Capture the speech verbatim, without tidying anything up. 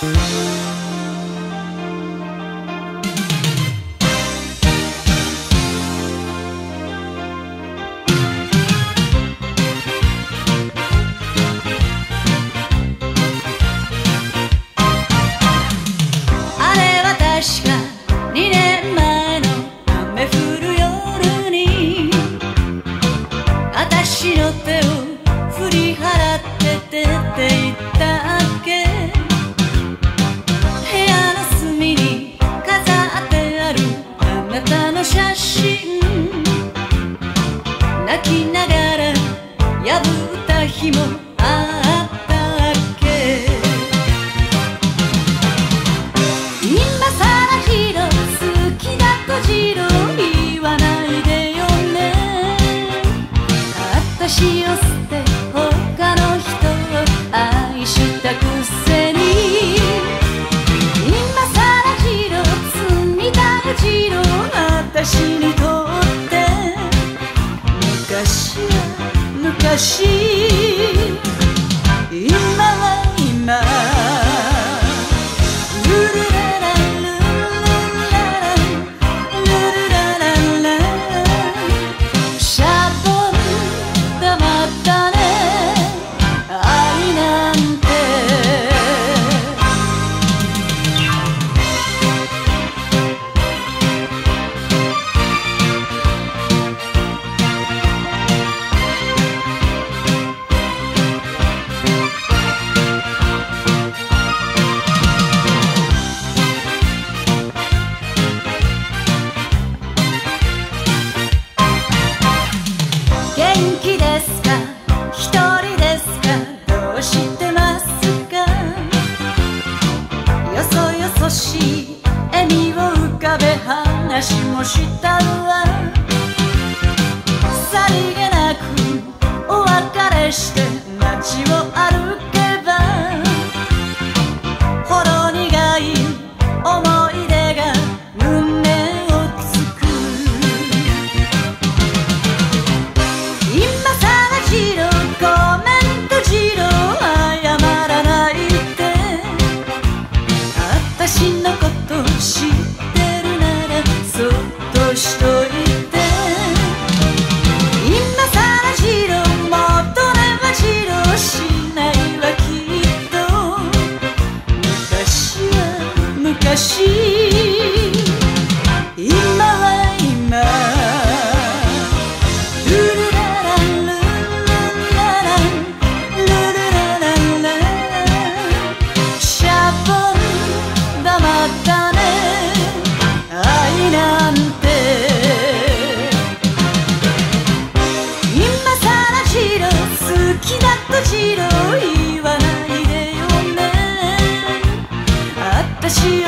私の手を振り払って出て行ったっけ。部屋の隅に飾ってあるあなたの写真、泣きながら破った日もあったっけ。今さらジロー好きだとジロー言わないでよね。私を捨て他の人を愛したくせに、今さらジロー罪だよジロー私にとって。昔は昔、今は今、ルルララルルララルルラララ、シャボン黙ったね愛なんて。元気ですか一人ですかどうしてますか。よそよそしい笑みを浮かべ話もしたわ。さりげなくお別れして街を歩けば、ほろ苦い思い出が胸をつく。今さらジローごめんとジロー謝らないで。私のこと知ってるならそっとしといて。今さらジローもどれはジローしないわきっと。昔は昔、今は今、ルルララルルララルルラララ、シャボン黙ったね愛なんて。今さらジロー好きだとジロー言わないでよね。私